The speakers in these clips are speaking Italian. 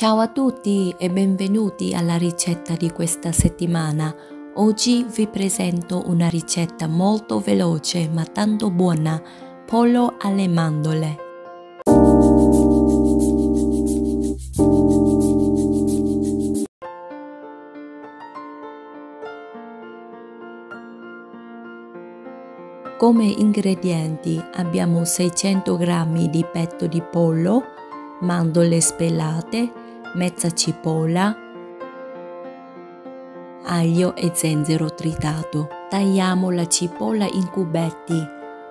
Ciao a tutti e benvenuti alla ricetta di questa settimana. Oggi vi presento una ricetta molto veloce ma tanto buona, pollo alle mandorle. Come ingredienti abbiamo 600 g di petto di pollo, mandorle spellate, mezza cipolla, aglio e zenzero tritato. Tagliamo la cipolla in cubetti.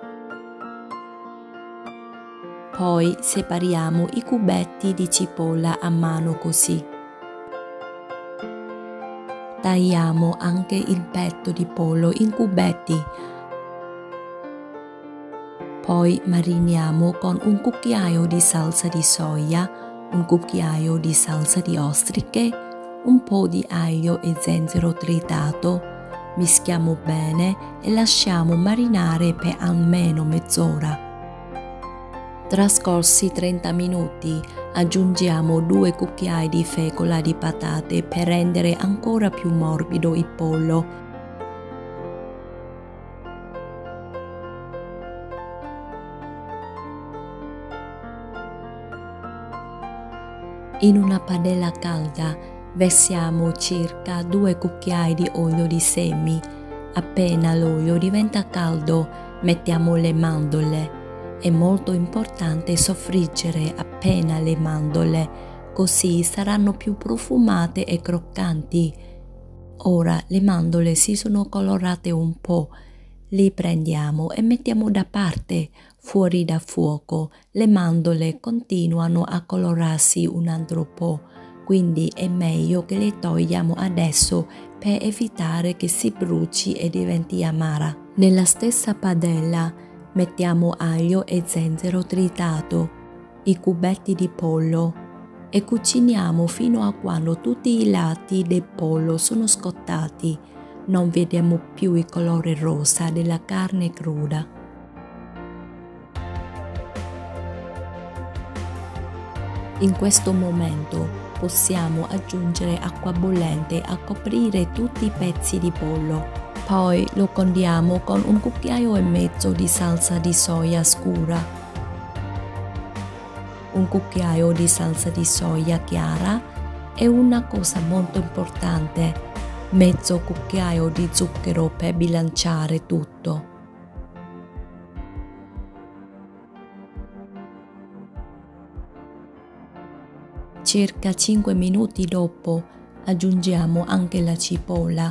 Poi separiamo i cubetti di cipolla a mano così. Tagliamo anche il petto di pollo in cubetti. Poi mariniamo con un cucchiaio di salsa di soia, un cucchiaio di salsa di ostriche, un po' di aglio e zenzero tritato. Mischiamo bene e lasciamo marinare per almeno mezz'ora. Trascorsi 30 minuti, aggiungiamo 2 cucchiai di fecola di patate per rendere ancora più morbido il pollo. In una padella calda versiamo circa 2 cucchiai di olio di semi. Appena l'olio diventa caldo, mettiamo le mandorle. È molto importante soffriggere appena le mandorle, così saranno più profumate e croccanti. Ora le mandorle si sono colorate un po'. Li prendiamo e mettiamo da parte, fuori da fuoco. Le mandorle continuano a colorarsi un altro po', quindi è meglio che le togliamo adesso per evitare che si bruci e diventi amara. Nella stessa padella mettiamo aglio e zenzero tritato, i cubetti di pollo e cuciniamo fino a quando tutti i lati del pollo sono scottati. Non vediamo più il colore rosa della carne cruda. In questo momento possiamo aggiungere acqua bollente a coprire tutti i pezzi di pollo. Poi lo condiamo con un cucchiaio e mezzo di salsa di soia scura, un cucchiaio di salsa di soia chiara e una cosa molto importante, mezzo cucchiaio di zucchero per bilanciare tutto. Circa 5 minuti dopo aggiungiamo anche la cipolla.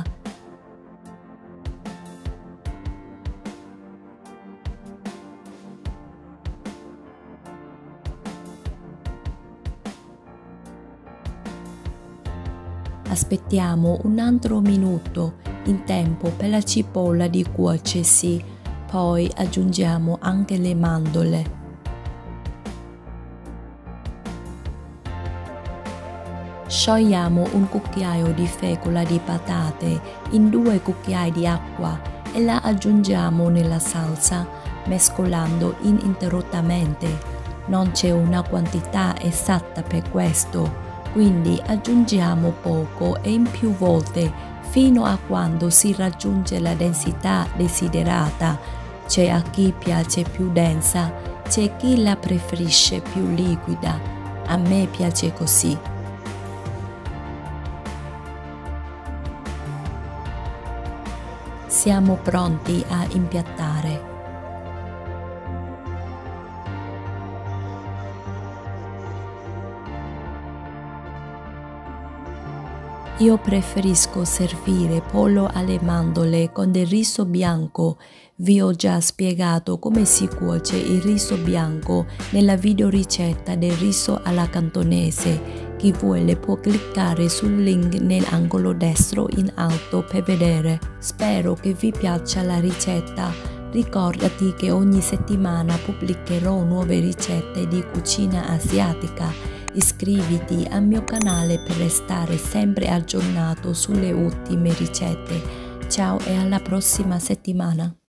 Aspettiamo un altro minuto in tempo per la cipolla di cuocersi, poi aggiungiamo anche le mandorle. Sciogliamo un cucchiaio di fecola di patate in 2 cucchiai di acqua e la aggiungiamo nella salsa, mescolando ininterrottamente. Non c'è una quantità esatta per questo, quindi aggiungiamo poco e in più volte fino a quando si raggiunge la densità desiderata. C'è a chi piace più densa, c'è chi la preferisce più liquida. A me piace così. Siamo pronti a impiattare. Io preferisco servire pollo alle mandorle con del riso bianco. Vi ho già spiegato come si cuoce il riso bianco nella videoricetta del riso alla cantonese. Chi vuole può cliccare sul link nell'angolo destro in alto per vedere. Spero che vi piaccia la ricetta. Ricordati che ogni settimana pubblicherò nuove ricette di cucina asiatica. Iscriviti al mio canale per restare sempre aggiornato sulle ultime ricette. Ciao e alla prossima settimana!